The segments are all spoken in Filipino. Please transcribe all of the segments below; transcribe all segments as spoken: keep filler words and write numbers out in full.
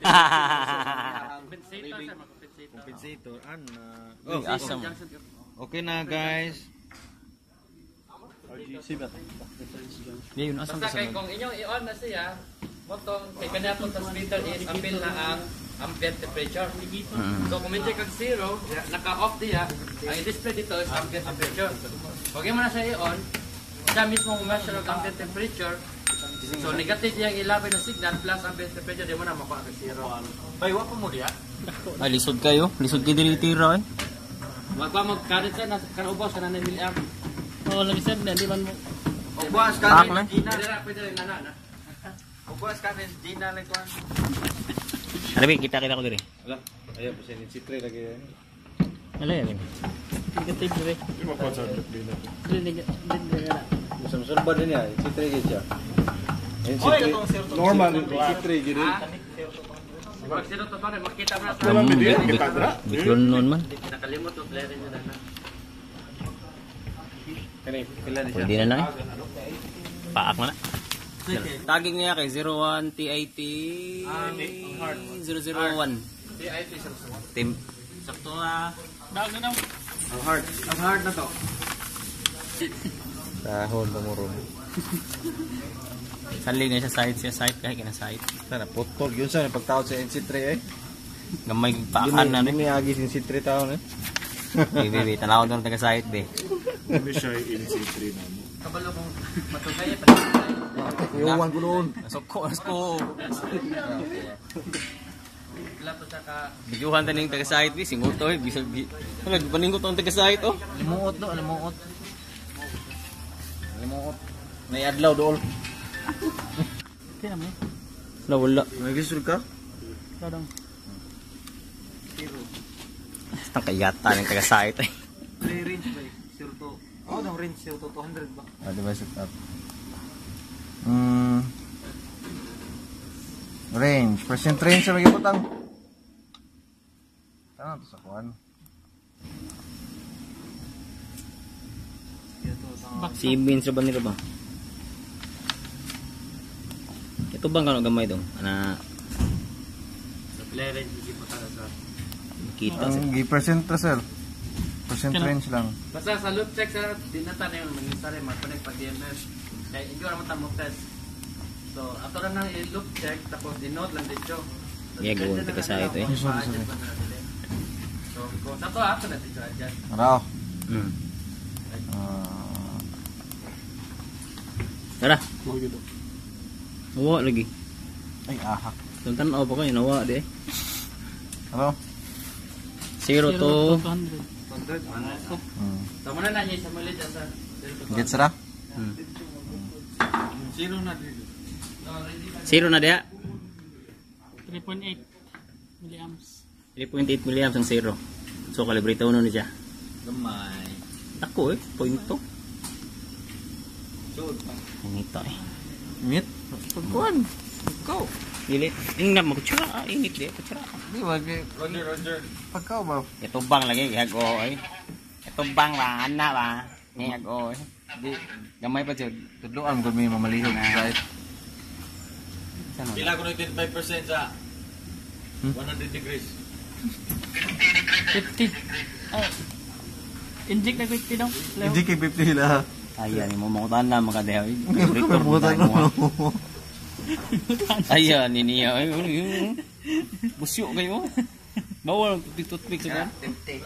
Compensator. Ana. Oh, asam. Okay na guys. R G C ba? Yun asam basta kay kung inyong i-on na siya, motong kay kanya po transmitter is appeal na ang ambient temperature. So kung medyo kag zero, naka-off diya, ang display dito is ambient temperature. Pag mo na siya i-on, siya mismo measure ang ambient temperature. So negative yung ilabay na signal plus ambient temperature, di mo na makuha kag zero. Baywa pa mo diya? Ay, lisod kayo. Lisod kayo dili tira eh. Wag pa mag-current sa kanubos ka na nine milliamp. Oo, lagi sir, hindi man mo. Ubuas Pak, ka man. rin Gina. Pwede na, pwede rin nana na. Ubuas ka rin Gina like one. Ano ba, kita kita ko diri. Wala. Ayaw po siya ni Citre lagi yan. Wala yan. Negative dire. Di ba pa sa Dina? Hindi dire. Musa-musa ba din niya? Citre gid siya. Normal Citre gid. Pag zero to pare, makita mo na sa Alam mo bitlon nun man. nakalimot yung flare nyo na na. Pwede na na eh. Paak mo na. Tagging niya kay zero one T I T zero zero one. Di I T zero zero one. Team. Sakto na. Daog na daw. Ang hard. Ang hard na to. Dahon pamurong. Sanlig na siya side siya side kahit kina side. Sana putol yun sa pagtawad sa N C three eh. Gamay paakan na Ni ni. agi sin N C three taon eh. Be be tanaw doon taga side be. Hindi siya N C three na mo. Kabalo kong matugay pa. Iwan ko noon. Soko asko. Lapo sa ka Bijuhan taning taga side be singuto eh bisag. Wala paningot tong taga side oh. Limuot do, limuot. Limuot. May adlaw dool. Kaya mo. Wala wala. Nagisul ka? Kadang. Ang kayata ng taga side eh. Play range ba? zero to. Oh, no range zero to two hundred ba? Ah, di ba set up? Hmm. Range, percent range sa magiputang. Tanong to sa kuan. Sibin sa ba nila ba? Ito bang kano gamay dong? Ana sa flare hindi pa ka sa. kita sa Ang gi percent to sir. Percent range lang. Basta sa loop check sa dinata na yung mangisari mag-connect pa D M S. Kaya hindi naman ta mo test. So, ato na nang i-loop check tapos i-note lang dito. Yeah, go on taga side eh. So, kung sa to ato na dito adjust. Araw. Hmm. Ah, Tara. Nawa lagi. ay ahak. Tuntan ako pa kayo nawa di eh. Ano? Zero to two hundred. Hmm. So, muna na niya sa muli dyan sa Get sira? hmm. zero na dito. Zero na diya. three point eight milliamps. three point eight milliamps ang zero. So kalibrito uno ni siya. Gamay. Ako eh, pointo. Inito eh. Meet? Pagkuhan. Ikaw. Dili, tingnan mo kutsura, ah, init di, kutsura. Di wag Roger, Roger. Pagkaw ba? Ito bang lagi, gago eh. Ito bang ba, ana ba? Gago eh. Di. Gamay pa siya. Tuduan ko may mamalihog. Right? Saan mo? Pila ko ng twenty-five percent sa one hundred degrees. fifty. Oh. Inject na fifty daw. Hindi kay fifty la. Ayan, mo makutan na makadeho. Kamutan ko. Ayan, niniya. Busyo kayo. Bawal ang toothpick sa kan? fifty.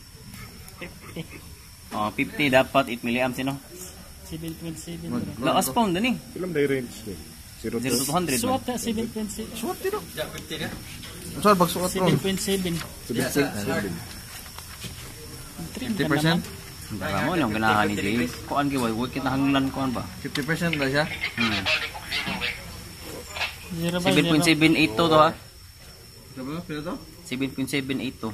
Oh, fifty dapat eight milliamps no. seven point seven. Lakas pound din eh. Film day range eh. zero to two hundred. Swat na seven point seven. Suot dito. Yeah, fifty na. Saan bagsuot seven ron? point seven. fifty percent? Dara mo nang ganahan ni James. Kuan gi way work kita hanglan kuan ba? fifty percent ba siya? Hmm. Zero by seven point seven eight two to ha. Sabi mo, pila to? seven point seven eight two.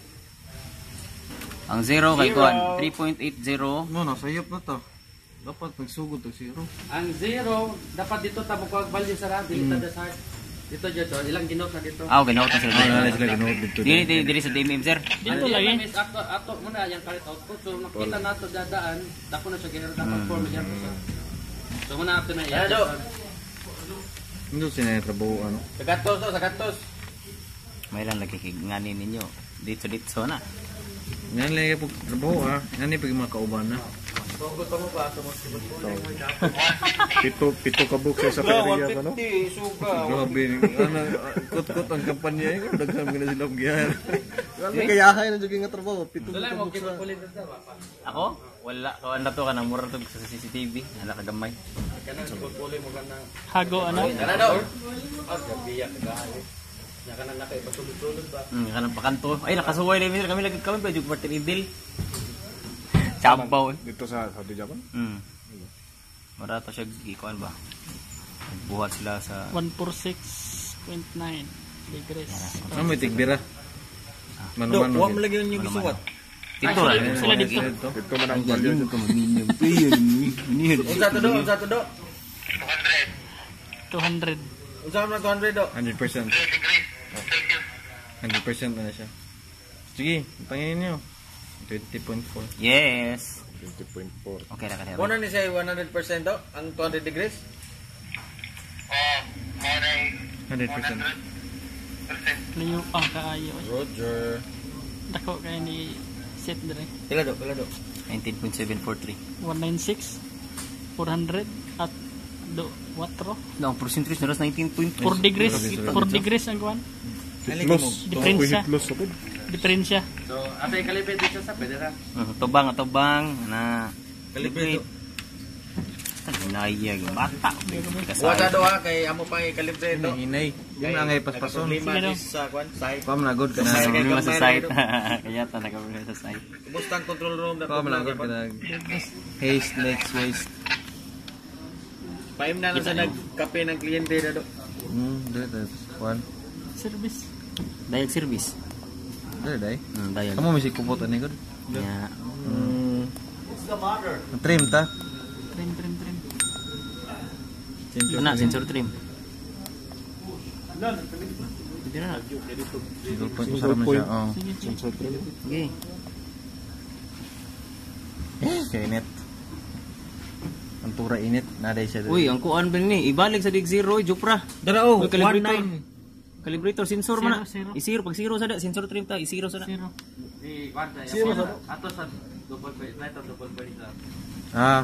Ang zero kay kuan three point eight zero. No, nasa iyap na to. Dapat magsugod to zero. Ang zero, dapat dito tabo ko value sa rabi, mm. Tada sa dito dito, ilang ginot na dito. Ah, ginawa ta sir. Ah, sila ganood dito. Dili dili dili sa D M M sir. Dito Ano lagi. yan, is ato ato muna yung current output. So makita nato dadaan, dako na siya generate dapat four million pesos. So muna ato na iya. Hindi sila yung trabaho ano. Sa gatos to, sa gatos. lagi nganin ninyo. Dito dito na. Yan lang yung trabaho ah. Yan yung pag mga kauban na. Pito, pito kabuk sa periya ka, no? Grabe. Ano, kot-kot ang kampanya yun. Daghang na sila giyan. Grabe kayahay na juging nga trabaho. Pito kabuk sa... Ako? Wala. Kawan na to ka nang mura to sa C C T V. Hala kagamay. Hago ano? Kana daw. Ah, gabiya kagahay. Nya kana nakay pasulod-sulod ba? Hmm, kanang pakanto. Ay nakasuway na kami lagi kami pa jug party idil. Chabaw. Dito sa Saudi Japan? Hmm. Mara to siya gikuan ba? Buhat sila sa one forty-six point nine degrees. Ano may tigbira? Mano-mano. Huwag mo lagi yung gisuwat. Dito Ay, ra. sila dito. Dito man ang value. Unsa to do? Unsa to do? two hundred. Unsa man two hundred do? one hundred percent. one hundred percent na siya. Sige, panginin niyo. twenty point four. Yes. twenty point four. Okay ra ka. Muna ni say one hundred percent do? Ang two hundred degrees? one hundred percent. Layo pa kaayo. eh. Roger. Dako kay ni set dire. Pila do? Pila do? nineteen point seven four three. one ninety-six, four hundred at do watro. No, percentage na ras nineteen point four degrees. four degrees ang kuan. Hitlos. Diferensya. Hitlos ako. Diferensya. So, atay kalipit dito sa pwede ra. Uh, tubang at tubang na Kalibre. naya yung bata. Wala do ha kay amo pa kalibre do. Hinay. Yung na ngay paspason. Lima Sige, no. dis sa kwan side. Pam na good ka Sa na. kay Nakakamila sa gamay site. ra Kaya ta nakakamila sa site. Kumusta ang control room na Pam na good ka na. Haste, next, waste. Paim na lang sa nagkape ng kliyente na do. Hmm, dito. One. Service. Dayag service. Dito, day. Hmm, dayag. Kamu masih kupot ani good. Ya. Hmm. Trim ta. Trim trim trim. Na sensor trim. Hindi na. Single point masarap na siya. Oh. Sige sige. Okay. Kaya init. Ang tura init. Naday siya. Uy, ang kuan ba ni? Ibalik sa dig zero, Jupra. Dara oh, Uy, calibrator. one nine. Calibrator sensor man. Zero, zero. I-zero pag zero sa da, sensor trim ta, i-zero sa da. Zero. Di kwanta ya. Sino sa Ato sa double point, right double point sa. Ah.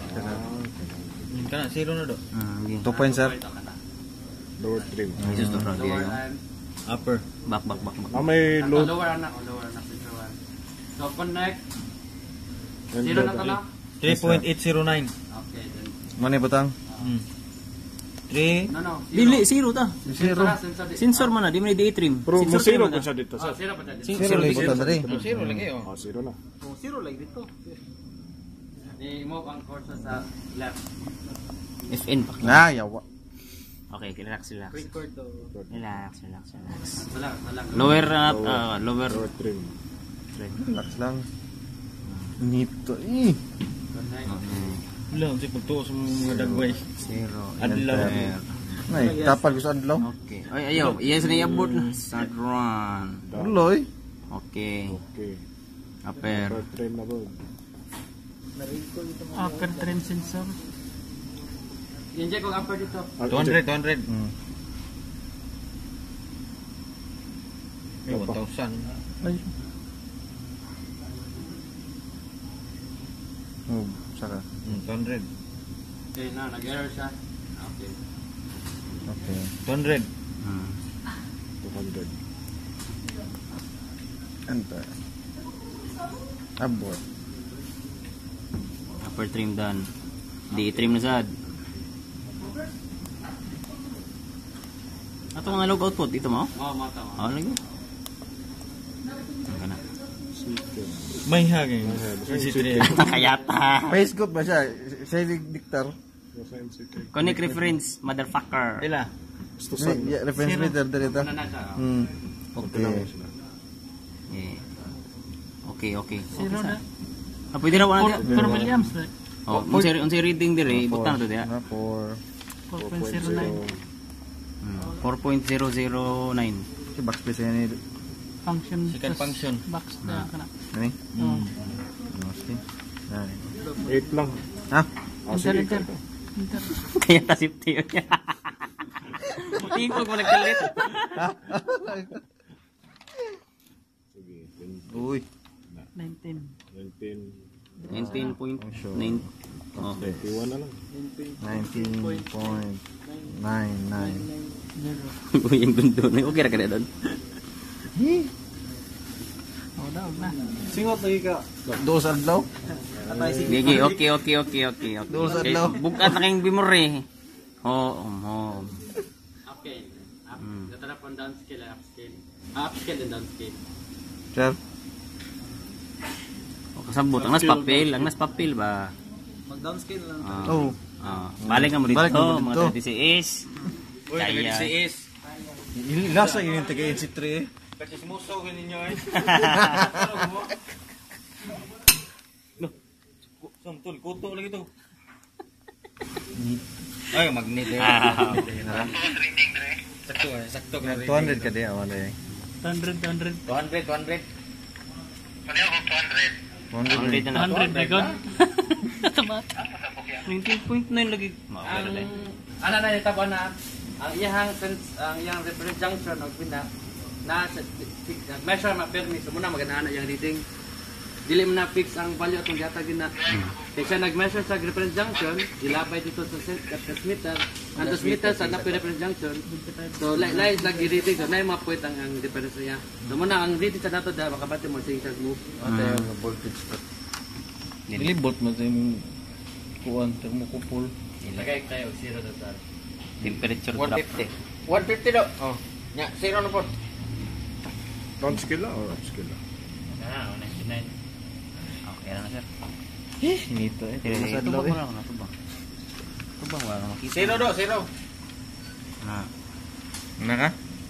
Kana zero na do. Hmm, okay. two point sir. Lower trim. Jesus to front Lower yeah. and Upper. Back back back back. Ah, may ato, low. lower anak, lower anak sa one. So connect. and Zero na low. to na. three point eight zero nine. Okay, then. Mani butang? Hmm. three. No, no. Dili zero ta. Zero. Sensor. Sensor man na, di man di trim. Pero mo Sensor zero trim man kung na. siya dito Oh, sa. zero pa dyan. Sin- Zero lagi zero butang dari. Zero lagi oh. Ah, zero na. Zero lagi dito. I-move ang course sa left. F N pa. Na, yawa. Okay, relax, relax. Record to. Relax, relax, relax. Wala, wala. Lower at uh, lower Lower trim. trim. Relax lang. Nito. Eh. Connect. Wala, kasi pagtuo sa mga dagway. Zero. Adlaw. Enter. Ay, kapal gusto adlaw. Okay. Ay, ayaw. Yes na iabot na. Start run. Uloy. Okay. Okay. Upper. Lower trim na ba? Upper trim sensor. I-inject ko upper dito. Ah, two hundred, two hundred. Hmm. Ay, one thousand. Ay. Oh, saka. Hmm, two hundred. Okay, na, nag-error siya. Okay. Okay. two hundred. Hmm. two hundred. Enter. Abot. Upper trim done. Di trim na sad. Ato nga log output dito mo? Oh, mata mo. Ah, lagi. Kana. May haging. Kayata. Facebook ba siya? Siya yung dictor. Connect reference, motherfucker. Ila. Gusto sa. Yeah, reference meter dito. Ano na siya? oh. Hmm. Okay. Eh. Okay, okay. Zero na. Ah, pwede na wala Four dia. four Williams. eh. Oh, unsa unsa reading dire, butang to dia. Na four. four point zero nine. four point zero zero nine. Si backspace yan ni. Function. Second plus function. Box na kana. Ano? Oh. Mostly. Ay. eight lang. Ha? Ah, Enter, sige. enter. Enter. Kaya ta safety. Tingog mo nagkalit. Sige, Uy. nineteen. nineteen. nineteen point sure. nine. Oh. twenty-one na lang. nineteen point nine nine. Uy, yung gundo na. Okay ra ka na doon. Oh, daw na. Singot lagi ka. Dos adlaw. Gigi, okay, okay, okay, okay. okay. Doon sa Okay, adlaw. bukat na kayong bimori. Oo, oo. Okay. Up, Mm. Natanap on downscale and upscale. Ah, upscale and downscale. Sir. O, kasabot. Ang nas papel. Ang nas papel ba? Mag-downscale lang. Ah. Oh. Ah. Balik ka mo dito. Balik ka mo Mga dito. thirty-six. Uy, Kaya. nag-C S. Nasa yun yung taga-N C three eh. Kasi sumuso ko ninyo eh. No. Samtul, kuto lagi to. Ay, magnet eh. Ah. Sakto eh, sakto ka two hundred ka di awala eh. two hundred, two hundred. two hundred, two hundred. one hundred na two na. hundred na god. Tama. nineteen point nine lagi. Maapay Ang na lang. ana na itabo na ang iyang sense ang iyang reference junction og pina na sa measure ma permis muna magana yang reading dili mo na fix ang value atong gihatag din na kaya siya nag-measure sa reference junction ilabay dito sa set at transmitter ang transmitter sa na reference junction so lai lai lagi reading so na mga point ang ang difference niya so muna ang reading sa nato da makabati mo signal move Ate yung voltage pa. Nilibot mo sa yung kuwan, thermocouple. lagay tayo zero total Temperature one drop. fifty. one fifty do. Oh. Nya, zero na po. Downscale lang or upscale lang? ah ninety-nine Okay na na sir. Eh, hinito eh. Tira Mas ito adlaw ba eh. wala na tubang. Tubang wala na makita. Zero do, zero. Na. Ano ka?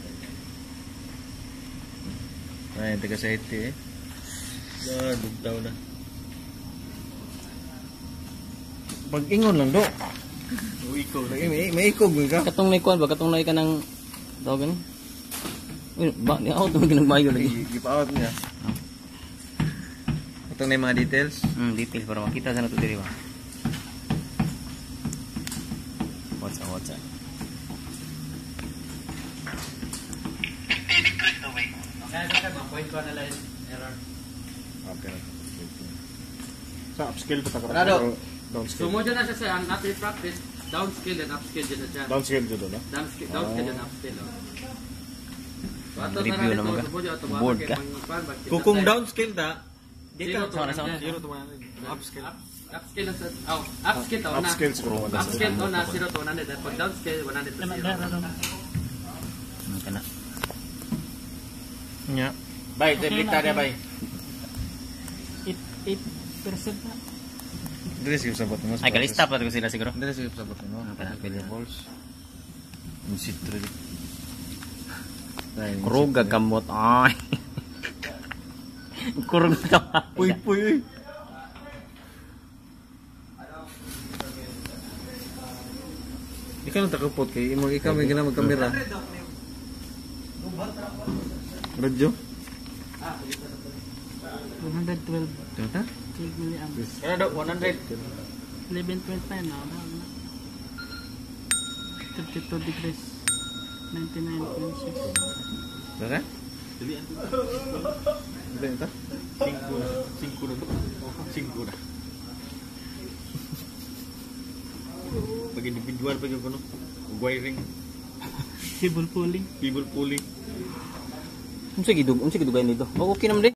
Ay, taga sa iti eh. Ah, dugtaw na. Pag-ingon lang do. Uiko. May, may ikog mo ka. Katong na ikuan ba katong na ka ng tawag ni. Uy, ba ni out mo ginagbayo lagi. Gipa-out niya. Itong na yung mga details. Hmm, detail para makita sa nato diri ba. What's up, what's up? okay okay ma point ko na lang error Okay. Sa upscale pa taka. Panado. Downscale. so mo dyan na siya sa ang natin practice downscale and upscale dyan na siya Downscale dito na. downscale downscale and upscale oh. So, ato Review na naman rin ka. ito, subo dyan, ato, Board bakit ka. mang- kuwan, bakit Kung kita- downscale ta, di Zero ka to Sama na, one sama na. hundred. zero to one hundred. Upscale. Up- upscale na sa oh upscale to na Upscale siguro wala. upscale to na zero to one hundred at pag downscale one hundred to Tama zero na ron. Ano ka na? Nya. Bay, debita niya bay. eight eight percent na. Dili sige sabot mo. Ay kalista pa ko sila siguro. Dili sige sabot mo. Okay, Variables. N C three. Ay, Kurog gamot ay. Kurog ka. Uy, uy, uy. Ikaw na takapot kay imo ikaw may gina magkamera. Radyo? one twelve. Tata? twelve milliamps. Kaya do, one hundred. eleven point nine na. Daw na. thirty-two degrees. ninety-nine point six. Tata? Dili ito? Cinco na. Cinco na to. Cinco na. Pag individual pa yung ano, wiring, Cable pulling. cable pulling. Unsa gidug, unsa gidugay nito? Okay naman di.